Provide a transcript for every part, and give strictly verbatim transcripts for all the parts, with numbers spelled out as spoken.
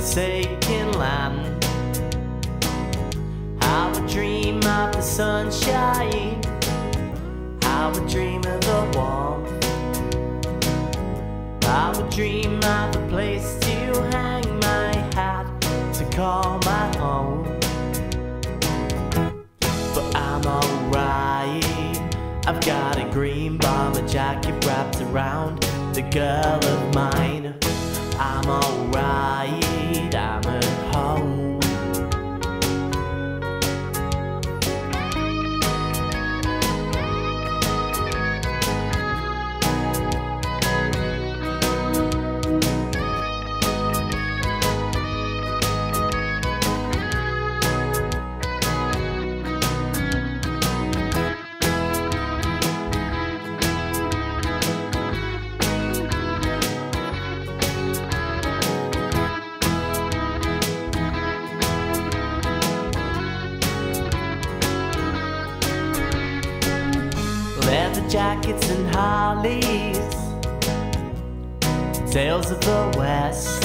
forsaken land. I would dream of the sunshine, I would dream of the warmth, I would dream of a place to hang my hat, to call my home. But I'm alright, I've got a green bomber jacket wrapped around the girl of mine. I'm alright, I'm at home. Leather jackets and Harleys, tales of the West.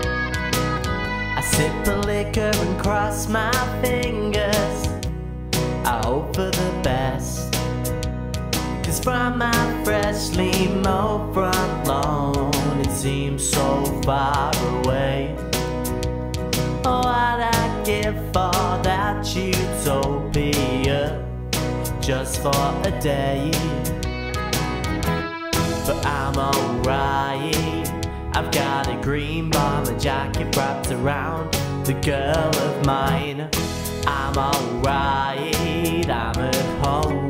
I sip a liquor and cross my fingers, I hope for the best. Cause from my freshly mowed front lawn, it seems so far away. Oh, what I'd give for that utopia, just for a day. But I'm alright, I've got a green bomber jacket wrapped around the girl of mine. I'm alright, I'm at home.